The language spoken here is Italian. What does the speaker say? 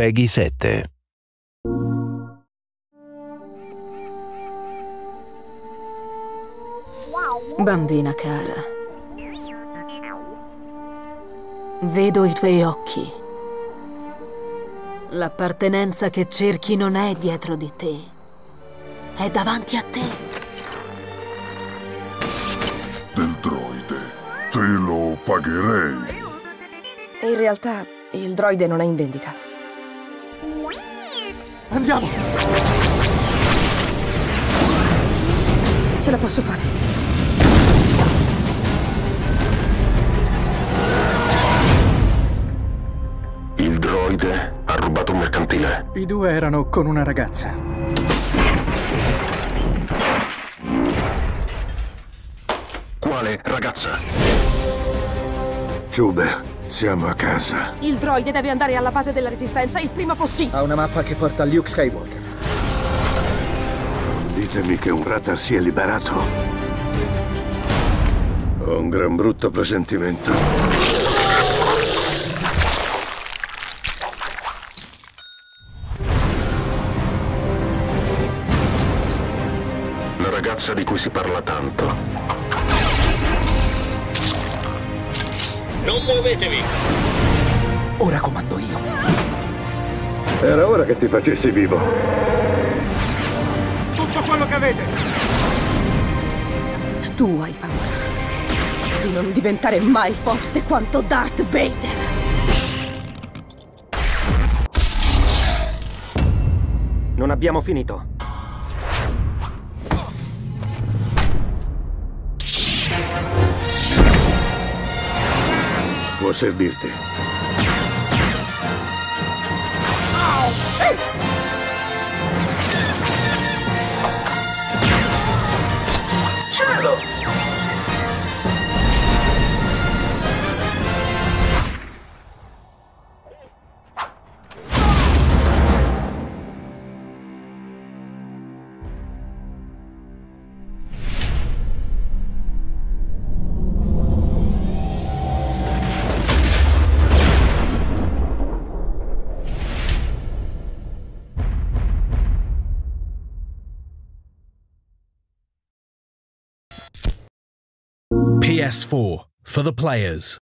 PEGI 7. Bambina cara, vedo i tuoi occhi. L'appartenenza che cerchi non è dietro di te, è davanti a te. Del droide, te lo pagherei. In realtà, il droide non è in vendita. Andiamo! Ce la posso fare. Il droide ha rubato un mercantile. I due erano con una ragazza. Quale ragazza? Giube, siamo a casa. Il droide deve andare alla base della Resistenza il prima possibile. Ha una mappa che porta a Luke Skywalker. Ditemi che un radar si è liberato. Ho un gran brutto presentimento. La ragazza di cui si parla tanto. Non muovetevi! Ora comando io. Era ora che ti facessi vivo. Tutto quello che avete! Tu hai paura di non diventare mai forte quanto Darth Vader. Non abbiamo finito. Può servirti. Cielo! PS4 for the players.